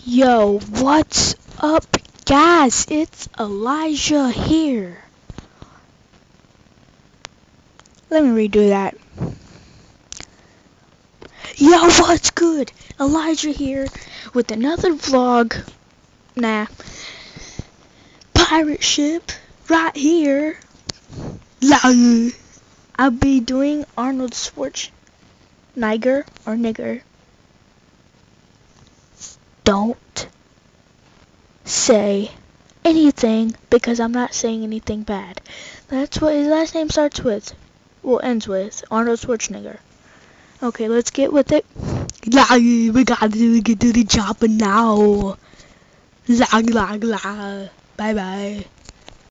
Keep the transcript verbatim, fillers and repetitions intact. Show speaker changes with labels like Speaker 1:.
Speaker 1: Yo, what's up, guys? It's Elijah here. Let me redo that. Yo, what's good? Elijah here with another vlog. Nah. Pirate ship right here. I'll be doing Arnold Schwarzenegger or nigger. Don't say anything because I'm not saying anything bad. That's what his last name starts with. Well, ends with Arnold Schwarzenegger. Okay, let's get with it. We gotta get to the chopper now. Bye bye.